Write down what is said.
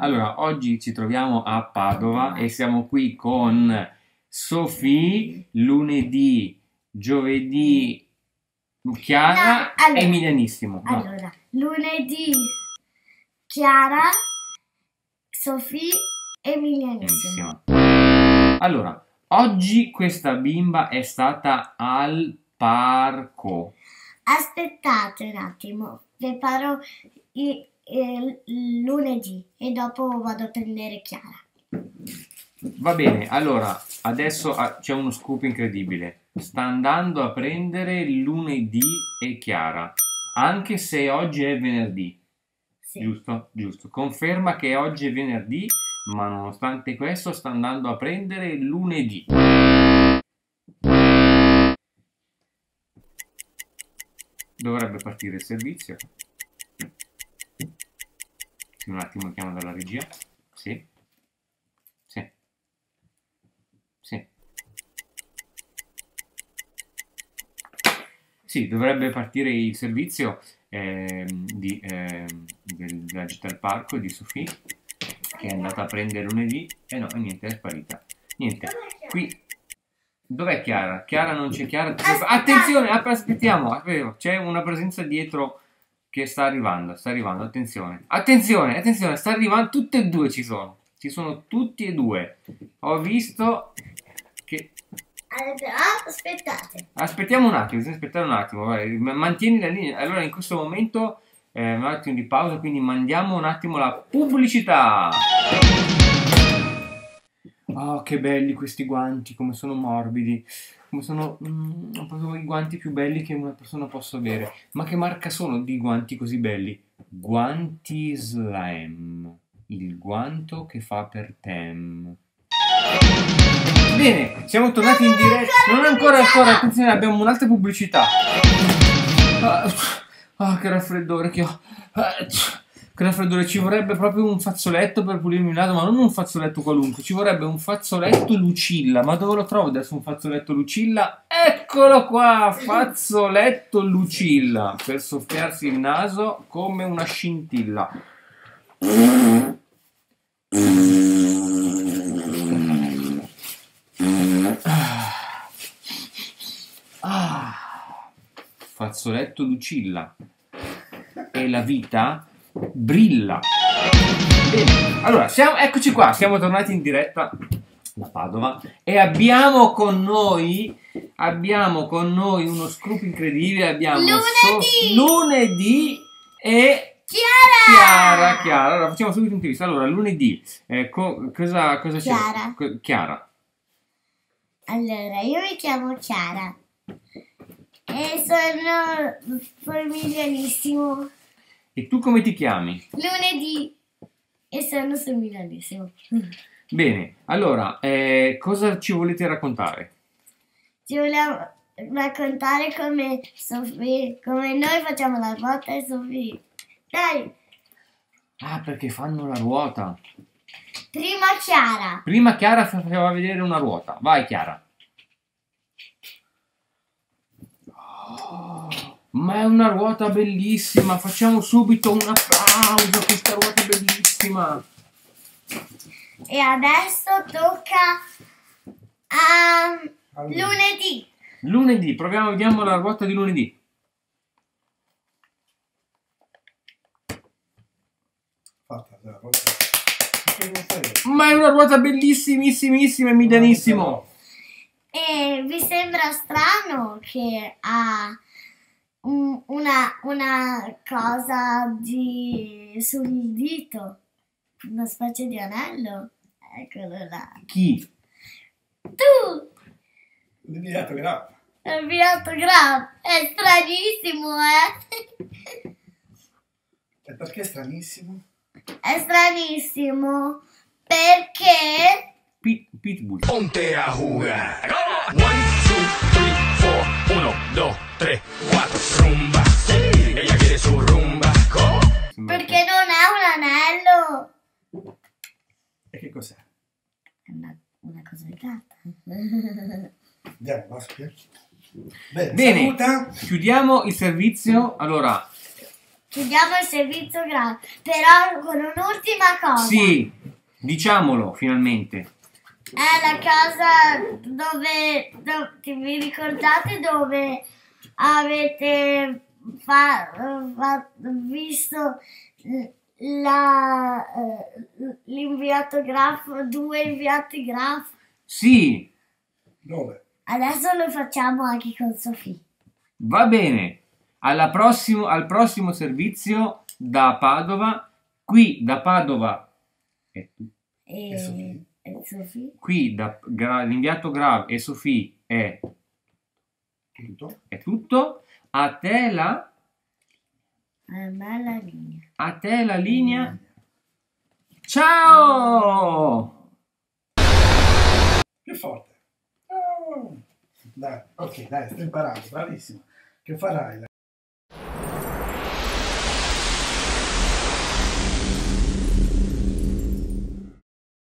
Allora, oggi ci troviamo a Padova e siamo qui con Sofì, lunedì, giovedì, Chiara e Emilianissimo. No. Allora, lunedì Chiara, Sofì e Emilianissimo. Allora, oggi questa bimba è stata al parco. Aspettate un attimo, preparo il lunedì e dopo vado a prendere Chiara. Va bene, allora, adesso c'è uno scoop incredibile. Sta andando a prendere lunedì e Chiara, anche se oggi è venerdì. Sì. Giusto? Giusto. Conferma che oggi è venerdì, ma nonostante questo sta andando a prendere lunedì. Dovrebbe partire il servizio. Un attimo, chiamo dalla regia. Sì. Sì. Sì. Sì, dovrebbe partire il servizio della gita al parco di Sofì, che è andata a prendere lunedì e no, niente, è sparita. Niente. Qui dov'è Chiara? Chiara non c'è. Chiara. Attenzione, aspettiamo, c'è una presenza dietro che sta arrivando, attenzione. Attenzione, sta arrivando, tutte e due ci sono tutti e due. Ho visto che... Aspettate. Aspettiamo un attimo, bisogna aspettare un attimo, vai, mantieni la linea. Allora in questo momento un attimo di pausa, quindi mandiamo un attimo la pubblicità. Oh, che belli questi guanti, come sono morbidi, come sono proprio i guanti più belli che una persona possa avere. Ma che marca sono di guanti così belli? Guanti Slam, il guanto che fa per tem. Bene, siamo tornati in diretta. Non ancora, attenzione, abbiamo un'altra pubblicità. Che raffreddore che ho. Che raffreddore, ci vorrebbe proprio un fazzoletto per pulirmi il naso, ma non un fazzoletto qualunque, ci vorrebbe un fazzoletto Lucilla. Ma dove lo trovo adesso un fazzoletto Lucilla? Eccolo qua, fazzoletto Lucilla, per soffiarsi il naso come una scintilla. Fazzoletto Lucilla e la vita brilla. Bene, allora eccoci qua, siamo tornati in diretta da Padova e abbiamo con noi uno scoop incredibile. Abbiamo lunedì e Chiara. Allora facciamo subito un'intervista. Allora, lunedì cosa c'è? Chiara. Allora, io mi chiamo Chiara e sono Emilianissimo. E tu come ti chiami? Lunedì e sono Emilianissimo. Bene, allora, cosa ci volete raccontare? Ci vogliamo raccontare come Sofì, come noi facciamo la ruota e Sofì. Dai! Ah, perché fanno la ruota. Prima Chiara faceva vedere una ruota. Vai Chiara. Oh, ma è una ruota bellissima. Facciamo subito un applauso a questa ruota bellissima. E adesso tocca a lunedì. Lunedì, proviamo, vediamo la ruota di lunedì. Ma è una ruota bellissimissima, Emilianissimo. E vi sembra strano che ha una cosa sul dito, una specie di anello? Eccolo là. Chi? Tu! Il Graf. È stranissimo, E perché è stranissimo? È stranissimo perché... Pitbull. Ponte a jugar. 1, 2, 3, 4. 1, 2, 3, 4. Rumba. Sí. Ella quiere su rumba. ¿Cómo? Perché non è un anello. E che cos'è? È una cosa legata. Andiamo, basta. Bene, saluta. chiudiamo il servizio. Allora, chiudiamo il servizio gratis, però con un'ultima cosa. Sì, diciamolo finalmente. È la casa dove vi ricordate dove avete visto l'inviato grafo, 2 inviati grafo? Sì, Dove? Adesso lo facciamo anche con Sofì. va bene. Al prossimo servizio da Padova. Qui da Padova è tutto. E Sofì? E Sofì? Qui l'inviato Grav e Sofì è Tutto? tutto. A te la La linea. A te la linea. Ciao! Più forte. Oh. Dai, ok, dai, sto imparando, bravissimo. Che farai?